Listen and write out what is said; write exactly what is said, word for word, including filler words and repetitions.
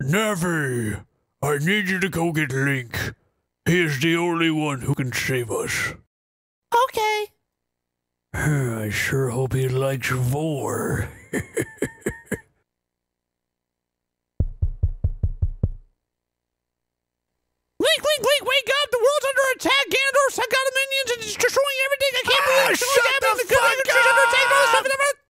Navi, I need you to go get Link. He is the only one who can save us. Okay. I sure hope he likes Vor.